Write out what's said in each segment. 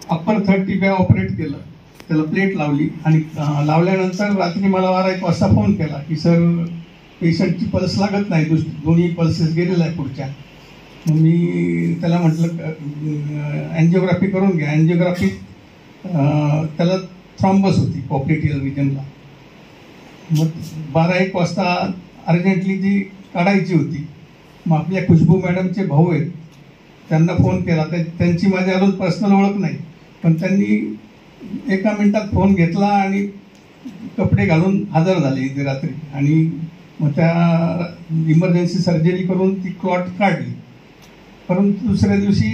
Upper third TB operate केलं, त्याला plate लावली आणि लावल्यानंतर रात्री मला 12-1 वाजता फोन केला की सर पेशंटची पल्स लागत नाही, दोन्ही पल्सेस गेलेला आहे पुढच्या. मग मी त्याला म्हटलं अँजिओग्राफी करून घ्या. अँजिओग्राफी त्याला थ्रॉम्बस होती पॉपलेटियल रिजनला. मग 12-1 वाजता अर्जंटली ती काढायची होती. मग आपल्या खुशबू मॅडमचे भाऊ आहेत, त्यांना फोन केला. त्यांची माझी अजून पर्सनल ओळख नाही, पण त्यांनी 1 मिनिटात फोन घेतला आणि कपडे घालून हजर झाले इथे रात्री. आणि मग त्या इमर्जन्सी सर्जरी करून ती क्लॉट काढली. परंतु दुसऱ्या दिवशी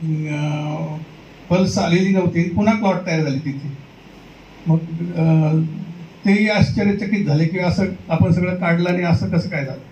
पल्स आलेली नव्हती, पुन्हा क्लॉट तयार झाली तिथे. मग तेही आश्चर्यचकित झाले की असं आपण सगळं काढलं आणि असं कसं काय झालं.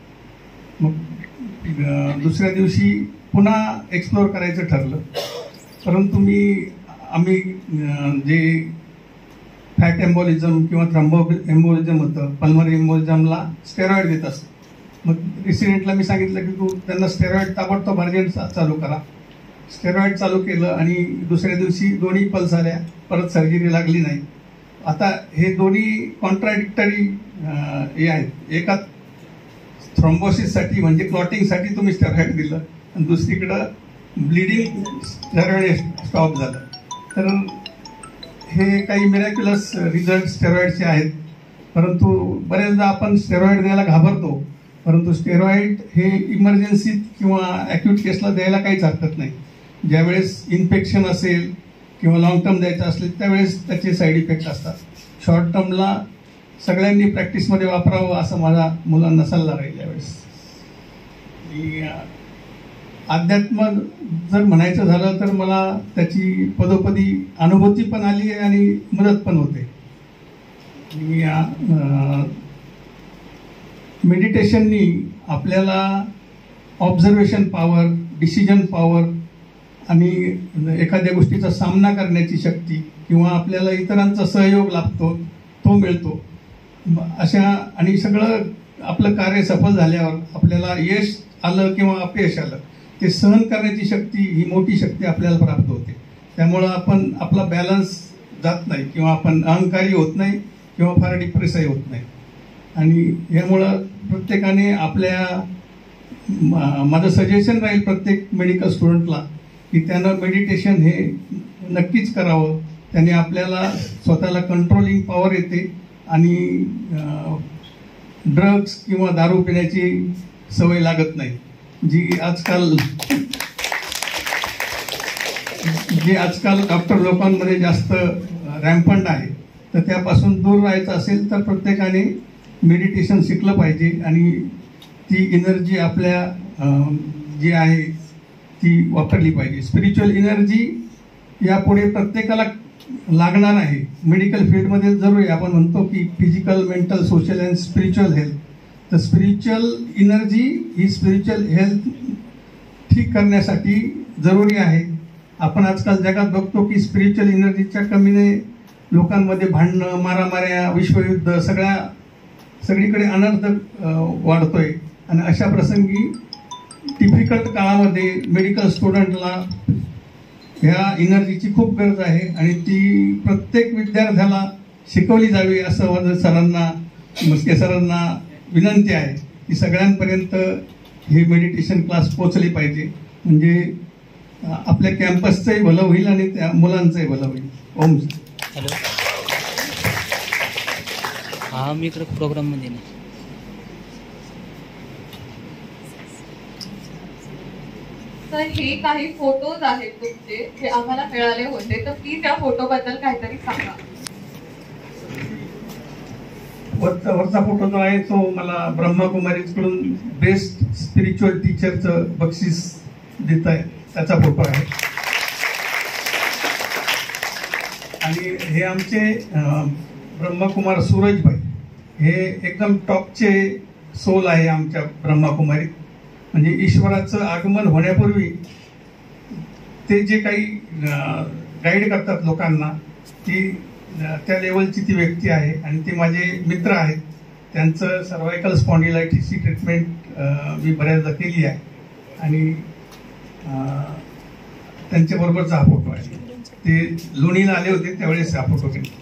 मग दुसऱ्या दिवशी पुन्हा एक्सप्लोअर करायचं ठरलं. परंतु आम्ही जे फॅट एम्बोलिझम किंवा थ्रम्बो एम्बोलिझम होतं, पल्मरी एम्बोलिझमला स्टेरॉइड देत असतं. मग रेसिडेंटला मी सांगितलं की तू त्यांना स्टेरॉइड ताबडतोब अर्जंट चालू करा. स्टेरॉइड चालू केलं आणि दुसऱ्या दिवशी दोन्ही पल्स आल्या, परत सर्जरी लागली नाही. आता हे दोन्ही कॉन्ट्राडिक्टरी हे आहेत. एका थ्रॉम्बोसिससाठी म्हणजे क्लॉटिंगसाठी तुम्ही स्टेरॉइड दिलं आणि दुसरीकडं ब्लिडिंग स्टेरॉइड स्टॉप झालं. तर हे काही मिरॅक्युलस रिझल्ट स्टेरॉइडचे आहेत. परंतु बरेचदा आपण स्टेरॉइड द्यायला घाबरतो, परंतु स्टेरॉइड हे इमर्जन्सीत किंवा ॲक्यूट केसला द्यायला काहीच हरकत नाही. ज्यावेळेस इन्फेक्शन असेल किंवा लॉंग टर्म द्यायचं असेल त्यावेळेस त्याचे साईड इफेक्ट असतात. शॉर्ट टर्मला सगळ्यांनी प्रॅक्टिसमध्ये वापरावं असा माझा मुलांना सल्ला राहील यावेळेस. अध्यात्म जर म्हणायचं झालं तर मला त्याची पदोपदी अनुभूती पण आली आहे आणि मदत पण होते. मेडिटेशननी आपल्याला ऑब्झर्वेशन पॉवर, डिसिजन पॉवर आणि एखाद्या गोष्टीचा सामना करण्याची शक्ती किंवा आपल्याला इतरांचा सहयोग लाभतो तो मिळतो. अशा आणि सगळं आपलं कार्य सफल झाल्यावर आपल्याला यश आलं किंवा अपयश आलं ते सहन करण्याची शक्ती, ही मोठी शक्ती आपल्याला प्राप्त होते. त्यामुळं आपण आपला बॅलन्स जात नाही किंवा आपण अहंकारी होत नाही किंवा फार डिप्रेसही होत नाही. आणि यामुळं प्रत्येकाने माझं सजेशन राहील प्रत्येक मेडिकल स्टुडंटला की त्यानं मेडिटेशन हे नक्कीच करावं. त्याने आपल्याला स्वतःला कंट्रोलिंग पॉवर येते आणि ड्रग्स किंवा दारू पिण्याची सवय लागत नाही, जी आजकाल डॉक्टर लोकांमध्ये जास्त रॅम्पंट आहे. तर त्यापासून दूर राहायचं असेल तर प्रत्येकाने मेडिटेशन शिकलं पाहिजे आणि ती एनर्जी आपल्या जी आहे ती वापरली पाहिजे. स्पिरिच्युअल एनर्जी यापुढे प्रत्येकाला लागणार आहे. मेडिकल फील्डमध्ये जरूर आपण म्हणतो की physical, mental, social and spiritual health. तर स्पिरिच्युअल एनर्जी ही स्पिरिच्युअल हेल्थ ठीक करण्यासाठी जरुरी आहे. आपण आजकाल जगात बघतो की स्पिरिच्युअल एनर्जीच्या कमीने लोकांमध्ये भांडणं, मारामाऱ्या, विश्वयुद्ध सगळीकडे अनर्थ वाढतोय. आणि अशा प्रसंगी डिफिकल्ट काळामध्ये मेडिकल स्टुडंटला ह्या एनर्जीची खूप गरज आहे आणि ती प्रत्येक विद्यार्थ्याला शिकवली जावी असं माझं सरांना, मस्के सरांना विनंती आहे की सगळ्यांपर्यंत हे मेडिटेशन क्लास पोचले पाहिजे. म्हणजे आपल्या कॅम्पसचंही भलं होईल आणि त्या मुलांचंही भलं होईल. ओम. हॅलो, हा मी इकडे प्रोग्राममध्ये नाही. तर हे काही फोटोज आहेत तुमचे जे आम्हाला मिळाले होते, तर प्लीज त्या फोटोबद्दल काहीतरी सांगा. वरचा फोटो जो आहे तो मला ब्रह्मकुमारीकडून बेस्ट स्पिरिच्युअल टीचरचं बक्षीस देत आहे त्याचा फोटो आहे. आणि हे आमचे ब्रह्मकुमार सूरजभाई हे एकदम टॉपचे सोल आहे आमच्या ब्रह्मकुमारीत. म्हणजे ईश्वराचं आगमन होण्यापूर्वी ते जे काही गाईड करतात लोकांना, ती त्या लेवलची ती व्यक्ती आहे आणि ते माझे मित्र आहेत. त्यांचं सर्वायकल स्पॉन्डिलायटिसची ट्रीटमेंट मी बऱ्याचदा केली आहे आणि त्यांच्याबरोबरचा हा फोटो आहे. ते लोणीला आले होते त्यावेळेस हा फोटो घेतला.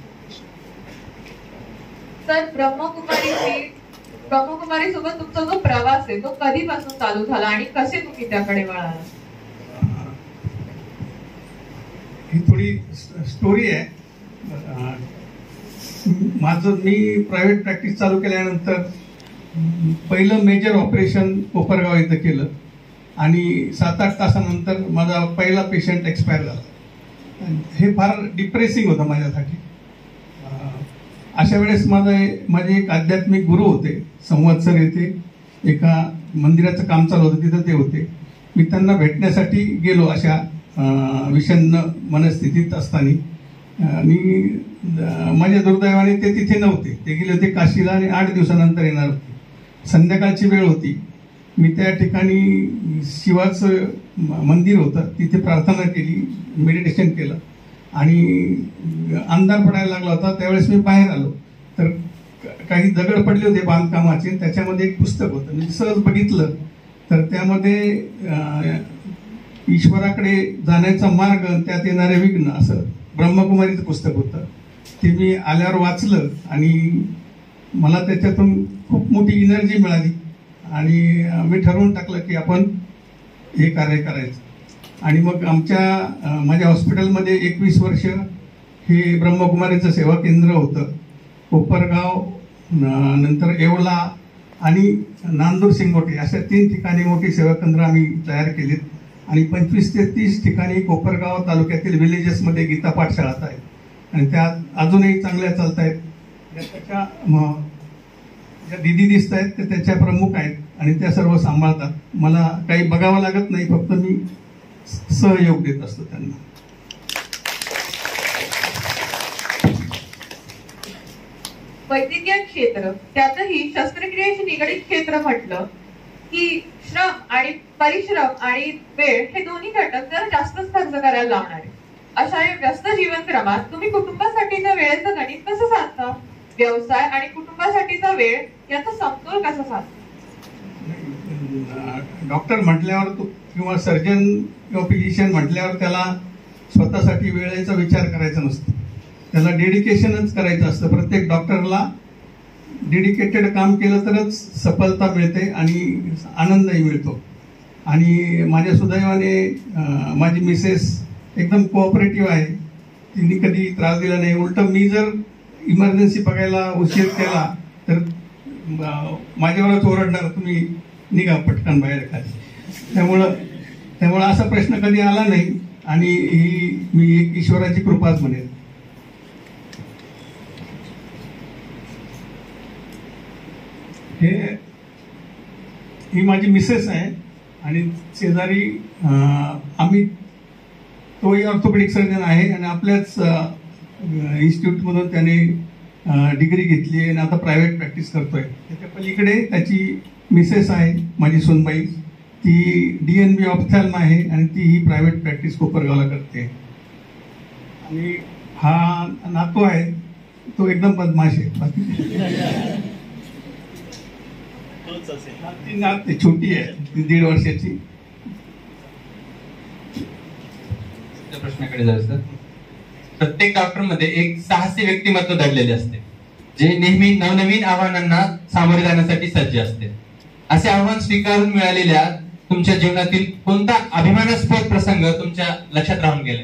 तर ब्रह्मकुमारी सोबत तुमचा जो प्रवास आहे तो कधीपासून चालू झाला आणि कसे तुम्ही त्याकडे वळाला? ही थोडी स्टोरी आहे. मी प्रायव्हेट प्रॅक्टिस चालू केल्यानंतर पहिलं मेजर ऑपरेशन कोपरगाव इथं केलं आणि 7-8 तासानंतर माझा पहिला पेशंट एक्सपायर झाला. हे फार डिप्रेसिंग होतं माझ्यासाठी. अशा वेळेस माझे एक आध्यात्मिक गुरु होते, संवत्सर येथे एका मंदिराचं काम चालू होतं, तिथं ते होते. मी त्यांना भेटण्यासाठी गेलो अशा विषण्ण मनस्थितीत असताना आणि माझ्या दुर्दैवाने ते तिथे नव्हते. ते गेले होते काशीला आणि 8 दिवसानंतर येणार होते. संध्याकाळची वेळ होती. मी त्या ठिकाणी शिवाचं मंदिर होतं, तिथे प्रार्थना केली, मेडिटेशन केलं आणि अंधार पडायला लागला होता. त्यावेळेस मी बाहेर आलो तर काही दगड पडले होते बांधकामाचे, त्याच्यामध्ये एक पुस्तक होतं. मी सहज बघितलं तर त्यामध्ये ईश्वराकडे जाण्याचा मार्ग, त्यात येणारे विघ्न असं ब्रह्मकुमारीचं पुस्तक होतं. ते मी आल्यावर वाचलं आणि मला त्याच्यातून खूप मोठी एनर्जी मिळाली आणि मी ठरवून टाकलं की आपण हे कार्य करायचं. आणि मग माझ्या हॉस्पिटलमध्ये 21 वर्ष हे ब्रह्मकुमारीचं सेवा केंद्र होतं. कोपरगाव, नंतर येवला आणि नांदूर सिंगोटे अशा 3 ठिकाणी मोठी सेवा केंद्र आम्ही तयार केलीत आणि 25 ते 30 ठिकाणी कोपरगाव तालुक्यातील विलेजेसमध्ये गीता पाठशाळा आहेत आणि त्या अजूनही चांगल्या चालत आहेत. त्याच्या ज्या दिदी दिसत आहेत ते त्याच्या प्रमुख आहेत आणि त्या सर्व सांभाळतात. मला काही बघावं लागत नाही, फक्त मी सहयोग देत असतो त्यांना. वैद्यकीय क्षेत्र, त्यातही शस्त्रक्रियेशी निगडीत क्षेत्र म्हटलं की श्रम आणि परिश्रम आणि वेळ हे दोन्ही घटक जर जास्तच खर्च करायला लावणार आहे. अशा या व्यस्त जीवनक्रमात तुम्ही कुटुंबासाठीच्या वेळेचं गणित कसं साधता? व्यवसाय आणि कुटुंबासाठीचा वेळ याचा समतोल कसा साधता? डॉक्टर म्हटल्यावर किंवा सर्जन किंवा फिजिशियन म्हटल्यावर त्याला स्वतःसाठी वेळेचा विचार करायचा नसतो. त्याला डेडिकेशनच करायचं असतं. प्रत्येक डॉक्टरला डेडिकेटेड काम केलं तरच सफलता मिळते आणि आनंदही मिळतो. आणि माझ्या सुदैवाने माझी मिसेस एकदम कोऑपरेटिव्ह आहे. तिने कधी त्रास दिला नाही. उलट मी जर इमर्जन्सी बघायला उशीर केला तर माझ्यावरच ओरडणार, तुम्ही निघा पटकन बाहेर खाली. त्यामुळं असा प्रश्न कधी आला नाही आणि ही मी एक ईश्वराची कृपाच म्हणेन. ही माझी मिसेस आहे आणि शेजारी तोही ऑर्थोपेडिक सर्जन आहे आणि आपल्याच इन्स्टिट्यूटमधून त्याने डिग्री घेतली आहे आणि आता प्रायव्हेट प्रॅक्टिस करतोय. त्याच्या पलीकडे त्याची मिसेस आहे माझी सोनबाई, ती DNB ऑप्थॅल्म आहे आणि ती ही प्रायव्हेट प्रॅक्टिस कोपरगावला करते. आणि हा नातू आहे तो एकदम बदमाश आहे. ती नात छोटी आहे, ती 1.5 वर्षाची. प्रश्नाकडे जायचं. प्रत्येक डॉक्टरमध्ये एक साहसी व्यक्तिमत्व दडलेले असते, जे नेहमी नवनवीन आव्हानांना सामोरे जाण्यासाठी सज्ज असते. असे आव्हान स्वीकारून मिळालेल्या तुमच्या जीवनातील कोणता अभिमानास्पद प्रसंग तुमच्या लक्षात राहून गेले?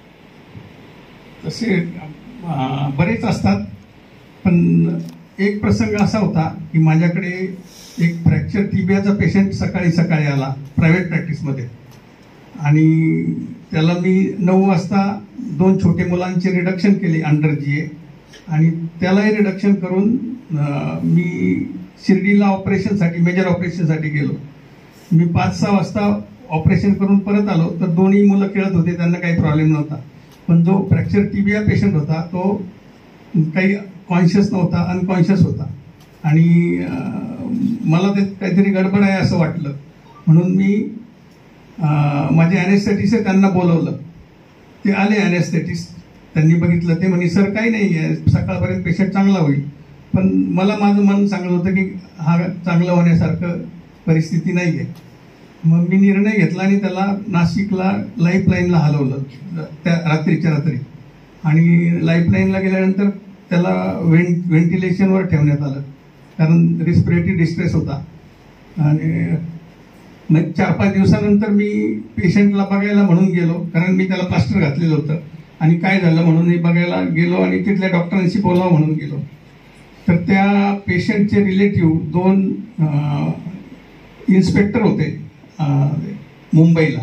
तसे बरेच असतात, पण एक प्रसंग असा होता की माझ्याकडे एक फ्रॅक्चर टिबियाचा पेशंट सकाळी आला प्रायव्हेट प्रॅक्टिसमध्ये आणि त्याला मी 9 वाजता 2 छोटे मुलांचे रिडक्शन केले अंडर GA आणि त्यालाही रिडक्शन करून मी शिर्डीला ऑपरेशनसाठी, मेजर ऑपरेशनसाठी गेलो. मी 5-6 वाजता ऑपरेशन करून परत आलो तर दोन्ही मुलं खेळत होते, त्यांना काही प्रॉब्लेम नव्हता. पण जो फ्रॅक्चर टिबिया पेशंट होता तो काही कॉन्शियस नव्हता, अनकॉन्शियस होता आणि मला ते काहीतरी गडबड आहे असं वाटलं. म्हणून मी माझे ॲनेस्थेटिस्ट आहे त्यांना बोलवलं. ते आले ॲनेस्थेटिस्ट, त्यांनी बघितलं. ते म्हणे सर काही नाही आहे, सकाळपर्यंत पेशंट चांगला होईल. पण मला माझं मन सांगत होतं की हा चांगलं होण्यासारखं परिस्थिती नाही आहे. मग मी निर्णय घेतला आणि त्याला नाशिकला लाईफलाईनला हलवलं त्या रात्रीच्या रात्री. आणि लाईफलाईनला गेल्यानंतर त्याला व्हेंटिलेशनवर ठेवण्यात आलं, कारण रिस्पिरेटरी डिस्ट्रेस होता. आणि मग 4-5 दिवसानंतर मी पेशंटला बघायला म्हणून गेलो, कारण मी त्याला प्लास्टर घातलेलं होतं. आणि काय झालं म्हणून मी बघायला गेलो आणि तिथल्या डॉक्टरांशी बोलावं म्हणून गेलो. तर त्या पेशंटचे रिलेटिव्ह 2 इन्स्पेक्टर होते मुंबईला.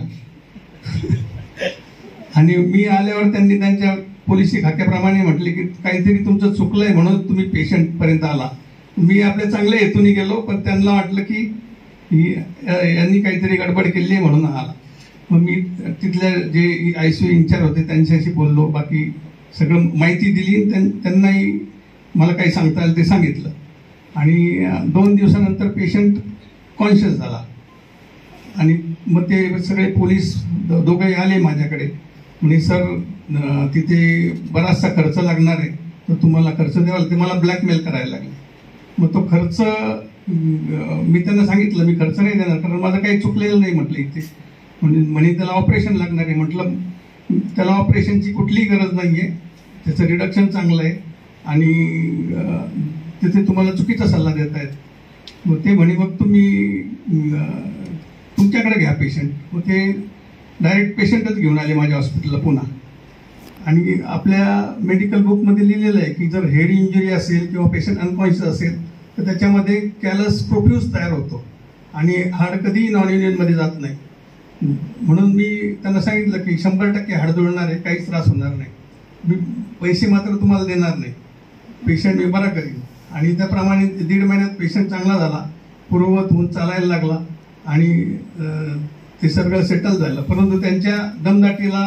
आणि मी आल्यावर त्यांनी त्यांच्या पोलिसी खात्याप्रमाणे म्हटले की काहीतरी तुमचं चुकलंय म्हणून तुम्ही पेशंटपर्यंत आला. मी आपल्या चांगल्या हेतूने गेलो, पण त्यांना वाटलं की यांनी काहीतरी गडबड केली आहे म्हणून आला. मग मी तिथल्या जे ICU इन्चार्ज होते त्यांच्याशी बोललो, बाकी सगळं माहिती दिली. त्यांनाही मला काही सांगता आलं ते सांगितलं. आणि 2 दिवसानंतर पेशंट कॉन्शियस झाला. आणि मग ते सगळे पोलीस दोघंही आले माझ्याकडे, म्हणजे सर तिथे बराचसा खर्च लागणार आहे, तर तुम्हाला खर्च द्यावा. ते मला ब्लॅकमेल करायला लागले. मग तो खर्च मी त्यांना सांगितलं मी खर्च नाही देणार, कारण माझं काही चुकलेलं नाही म्हटलं इथे. म्हणे त्याला ऑपरेशन लागणार आहे. म्हटलं त्याला ऑपरेशनची कुठलीही गरज नाही आहे, त्याचं रिडक्शन चांगलं आहे आणि तिथे तुम्हाला चुकीचा सल्ला देत आहेत. मग ते म्हणे मग तुम्ही तुमच्याकडे घ्या पेशंट. मग ते डायरेक्ट पेशंटच घेऊन आले माझ्या हॉस्पिटलला पुन्हा. आणि आपल्या मेडिकल बुकमध्ये लिहिलेलं आहे की जर हेड इंजुरी असेल किंवा पेशंट अनकॉन्शियस असेल तर त्याच्यामध्ये कॅलस प्रोफ्यूज तयार होतो आणि हाड कधीही नॉन युनियनमध्ये जात नाही. म्हणून मी त्यांना सांगितलं की 100% हाड जुळणार आहे, काहीच त्रास होणार नाही, मी पैसे मात्र तुम्हाला देणार नाही, पेशंट मी बरा करीन. आणि त्याप्रमाणे 1.5 महिन्यात पेशंट चांगला झाला, पूर्ववत होऊन चालायला लागला आणि ते सगळं सेटल झालं. परंतु त्यांच्या दमदाटीला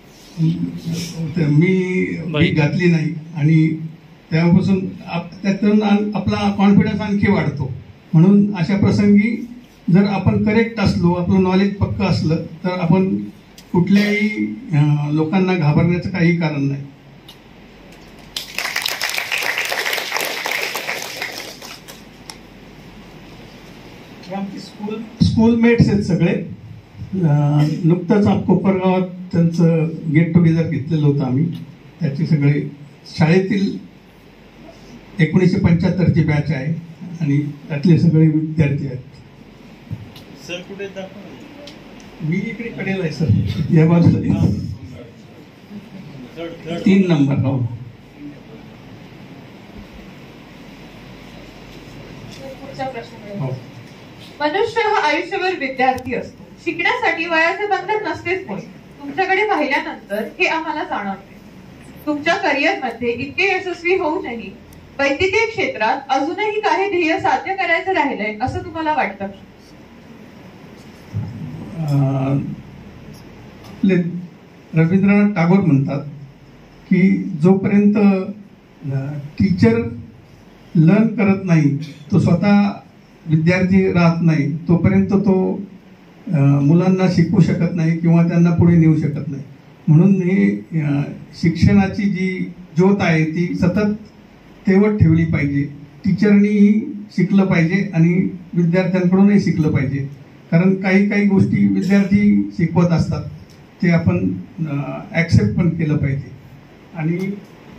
मी घातली नाही आणि तेव्हापासून त्यातून आपला कॉन्फिडन्स आणखी वाढतो. म्हणून अशा प्रसंगी जर आपण करेक्ट असलो, आपलं नॉलेज पक्क असलं तर आपण कुठल्याही लोकांना घाबरण्याचं काही कारण नाही. स्कूलमेट्स आहेत सगळे. नुकतंच कोपरगावात त्यांचं गेट टुगेदर घेतलेलं होतं आम्ही. त्याचे सगळे शाळेतील 1975ची बॅच आहे आणि त्यातले सगळे विद्यार्थी आहेत. सर कुठे दाखवा, मी इकडे कडेल आहे सर, या बाजूला 3 नंबर. हो, पुढचा प्रश्न. हो. मनुष्य हा आयुष्यभर विद्यार्थी असतो. शिकण्यासाठी वयाचे बंधन नसतेच मुळे. तुमच्याकडे पाहिल्यानंतर हे आम्हाला जाणवते. तुमच्या करिअरमध्ये इतके यशस्वी होऊनही वैद्यकीय क्षेत्रात अजूनही काही ध्येय साध्य करायचं राहिलंय असं तुम्हाला वाटतं? रवींद्रनाथ टागोर म्हणतात की जोपर्यंत टीचर लर्न करत नाही, तो स्वतः विद्यार्थी राहत नाही, तोपर्यंत तो मुलांना शिकवू शकत नाही किंवा त्यांना पुढे नेऊ शकत नाही. म्हणून हे शिक्षणाची जी ज्योत आहे ती सतत तेवत ठेवली पाहिजे. टीचरनीही शिकलं पाहिजे आणि विद्यार्थ्यांकडूनही शिकलं पाहिजे, कारण काही काही गोष्टी विद्यार्थी शिकवत असतात ते आपण ॲक्सेप्ट पण केलं पाहिजे. आणि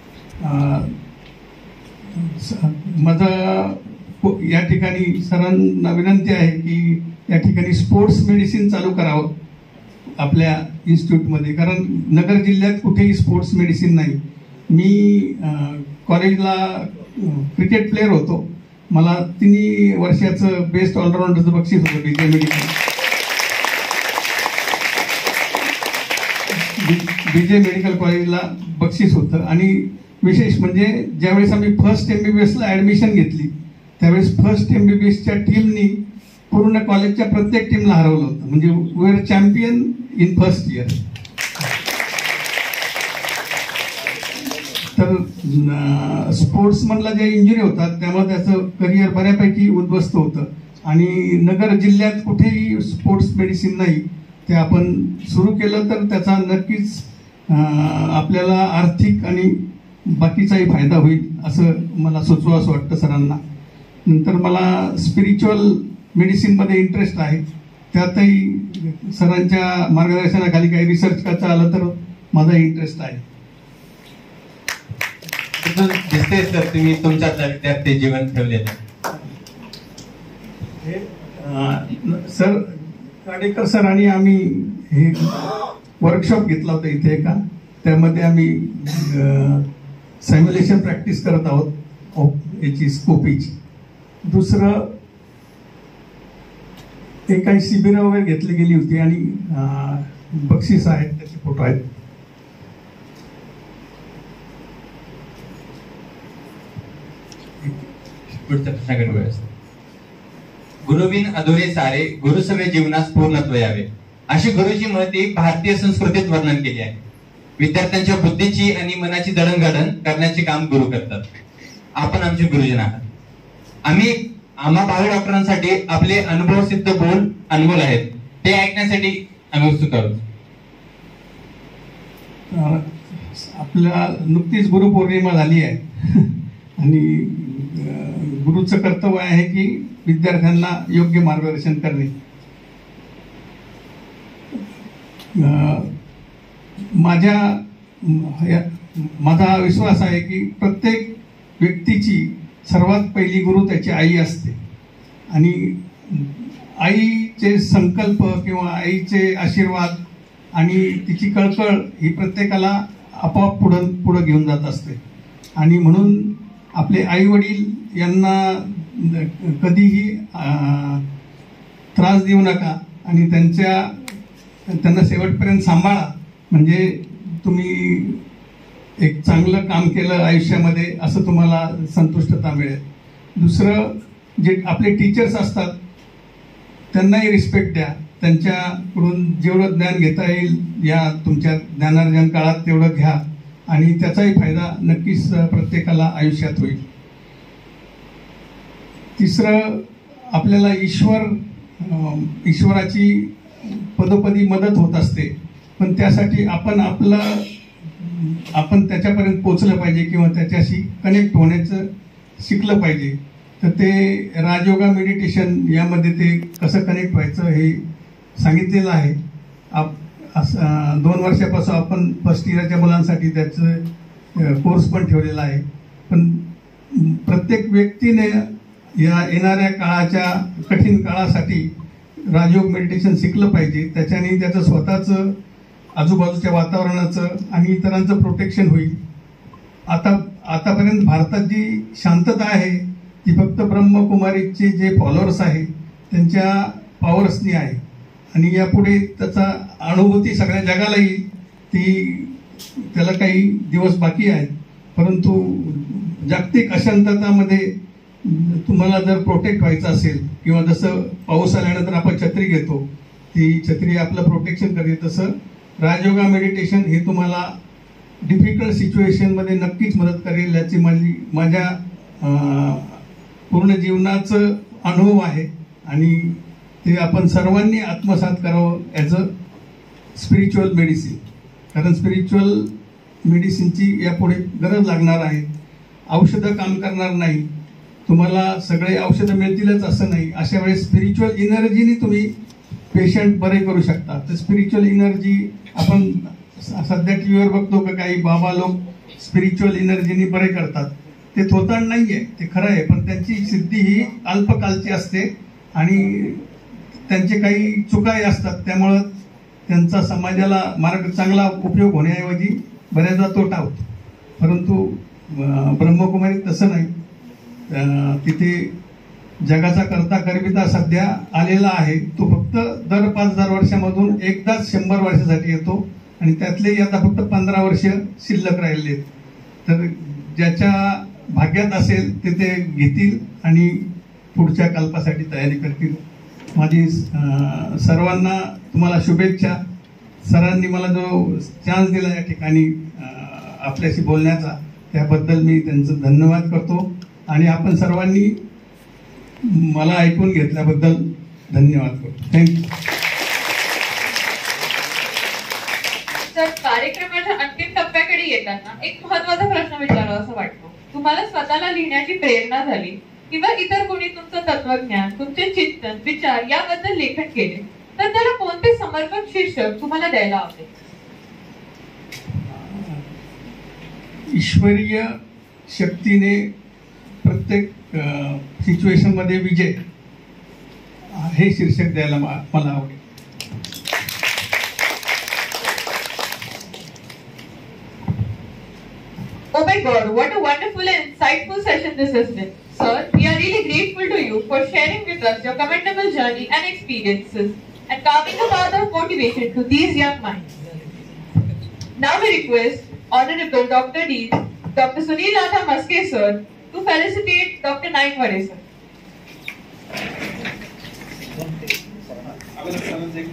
माझा या ठिकाणी सरांना विनंती आहे की या ठिकाणी स्पोर्ट्स मेडिसिन चालू करावं आपल्या इन्स्टिट्यूटमध्ये, कारण नगर जिल्ह्यात कुठेही स्पोर्ट्स मेडिसिन नाही. मी कॉलेजला क्रिकेट प्लेअर होतो, मला 3 वर्षाचं बेस्ट ऑलराऊंडरचं बक्षीस होतं BJ मेडिकल कॉलेजला बक्षीस होतं. आणि विशेष म्हणजे ज्यावेळेस आम्ही फर्स्ट MBBSला ॲडमिशन घेतली त्यावेळेस फर्स्ट MBBSच्या टीमनी पूर्ण कॉलेजच्या प्रत्येक टीमला हरवलं होतं. म्हणजे we are champion in first year. तर स्पोर्ट्समनला ज्या इंजुरी होतात त्यामुळे त्याचं करिअर बऱ्यापैकी उद्ध्वस्त होतं. आणि नगर जिल्ह्यात कुठेही स्पोर्ट्स मेडिसिन नाही, ते आपण सुरू केलं तर त्याचा नक्कीच आपल्याला आर्थिक आणि बाकीचाही फायदा होईल असं मला सुचवावं वाटतं सरांना. नंतर मला स्पिरिच्युअल मेडिसिनमध्ये इंटरेस्ट आहे. त्यातही सरांच्या मार्गदर्शनाखाली काही रिसर्च करता आलं तर माझा इंटरेस्ट आहे. दिसते सर तुम्ही तुमच्या विद्यार्थी जीवन ठेवलेलं. सर काडेकर सर आणि आम्ही हे वर्कशॉप घेतला होता इथे एका, त्यामध्ये आम्ही सायम्युलेशन प्रॅक्टिस करत आहोत याची स्कोपीची. दुसरं ते काही शिबिरं वगैरे घेतली गेली होती आणि बक्षीस आहेत, त्याचे फोटो आहेत. पुढच्या प्रश्नाकडे वळूया. गुरुविन अधुरे सारे, गुरुसवे जीवनास पूर्णत्व यावे, अशी गुरुची महती भारतीय संस्कृतीत वर्णन केली आहे. विद्यार्थ्यांच्या बुद्धीची आणि मनाची जडणघडण करण्याचे काम गुरु करतात. आपण आमचे गुरुजन आहात. आम्हा भावी डॉक्टरांसाठी आपले अनुभव सिद्ध बोल अनमोल आहेत, ते ऐकण्यासाठी आम्ही उत्सुक आहोत. आपल्या नुकतीच गुरुपौर्णिमा झाली आहे आणि गुरुचं कर्तव्य आहे की विद्यार्थ्यांना योग्य मार्गदर्शन करणे. माझा विश्वास आहे की प्रत्येक व्यक्तीची सर्वात पहिली गुरु त्याची आई असते आणि आईचे संकल्प किंवा आईचे आशीर्वाद आणि तिची कळकळ ही प्रत्येकाला आपोआप पुढं घेऊन जात असते. आणि म्हणून आपले आई वडील यांना कधीही त्रास देऊ नका आणि त्यांना शेवटपर्यंत सांभाळा, म्हणजे तुम्ही एक चांगलं काम केलं आयुष्यामध्ये असं तुम्हाला संतुष्टता मिळेल. दुसरं, जे आपले टीचर्स असतात त्यांनाही रिस्पेक्ट द्या. त्यांच्याकडून जेवढं ज्ञान घेता येईल या तुमच्या ज्ञानार्जन काळात तेवढं घ्या आणि त्याचाही फायदा नक्कीच प्रत्येकाला आयुष्यात होईल. तिसरं, आपल्याला ईश्वराची पदोपदी मदत होत असते, पण त्यासाठी आपण त्याच्यापर्यंत पोचलं पाहिजे किंवा त्याच्याशी कनेक्ट होण्याचं शिकलं पाहिजे. तर ते राजयोगा मेडिटेशन यामध्ये ते कसं कनेक्ट व्हायचं हे सांगितलेलं आहे. 2 वर्षापासून आपण फर्स्ट इयरच्या मुलांसाठी त्याचं कोर्स पण ठेवलेला आहे. पण प्रत्येक व्यक्तीने या येणाऱ्या काळाच्या कठीण काळासाठी राजयोग मेडिटेशन शिकलं पाहिजे. त्याच्याने त्याचं स्वतःचं, आजूबाजूच्या वातावरणाचं आणि इतरांचं प्रोटेक्शन होईल. आतापर्यंत भारतात जी शांतता आहे ती फक्त ब्रह्मकुमारीचे जे फॉलोअर्स आहे त्यांच्या पॉवर्सनी आहे आणि यापुढे त्याचा अनुभूती सगळ्या जगाला येईल. त्याला काही दिवस बाकी आहेत, परंतु जागतिक अशांततामध्ये तुम्हाला जर प्रोटेक्ट व्हायचं असेल किंवा जसं पाऊस आल्यानंतर आपण छत्री घेतो, ती छत्री आपलं प्रोटेक्शन करते, तसं राजयोगा मेडिटेशन हे तुम्हाला डिफिकल्ट सिच्युएशनमध्ये नक्कीच मदत करेल. याची माझ्या पूर्ण जीवनाचं अनुभव आहे आणि ते आपण सर्वांनी आत्मसात करावं ॲज अ स्पिरिच्युअल मेडिसिन. कारण स्पिरिच्युअल मेडिसिनची यापुढे गरज लागणार आहे. औषधं काम करणार नाही, तुम्हाला सगळे औषधं मिळतीलच असं नाही. अशा वेळेस स्पिरिच्युअल एनर्जीनी तुम्ही पेशंट बरे करू शकता. तर स्पिरिच्युअल एनर्जी आपण सध्या टी व्हीवर बघतो का काही बाबा लोक स्पिरिच्युअल एनर्जीनी बरे करतात. ते थोतांड नाही आहे, ते खरं आहे, पण त्यांची सिद्धी ही अल्पकालची असते आणि त्यांचे काही चुकाही असतात. त्यामुळं त्यांचा समाजाला चांगला उपयोग होण्याऐवजी बऱ्याचदा तोटा होतो. परंतु ब्रह्मकुमारीत तसं नाही. तिथे जगाचा करता करविता सध्या आलेला आहे. तो फक्त दर 5000 वर्षामधून एकदाच 100 वर्षासाठी येतो आणि त्यातले आता फक्त 15 वर्ष शिल्लक राहिले. तर ज्याच्या भाग्यात असेल ते घेतील आणि पुढच्या कल्पासाठी तयारी करतील. माझी सर्वांना तुम्हाला शुभेच्छा. सरांनी मला जो चान्स दिला या ठिकाणी आपल्याशी बोलण्याचा, त्याबद्दल मी त्यांचं धन्यवाद करतो आणि आपण सर्वांनी मला ऐकून घेतल्याबद्दल धन्यवाद करतो. थँक्यू. तर कार्यक्रमाच्या अंतिम टप्प्याकडे येताना एक महत्वाचा प्रश्न विचारावा असं वाटतो. तुम्हाला स्वतःला लिहिण्याची प्रेरणा झाली किंवा इतर कोणी तुमचं तत्वज्ञान, तुमचे चिंतन, विचार याबद्दल लेखन केले, तर त्याला कोणते समर्पक शीर्षक तुम्हाला द्यायला आवडेल? ईश्वरीय शक्तीने प्रत्येक सिच्युएशन मध्ये विजय हे शीर्षक द्यायला मला आवडेल. Oh my God, what a wonderful and insightful session this has been. Sir, we are really grateful to you for sharing with us your commendable journey and experiences and carving a path of motivation to these young minds. Now we request Honorable Dr. D. Dr. Sunil Natha Maske sir to felicitate Dr. Nainwade sir.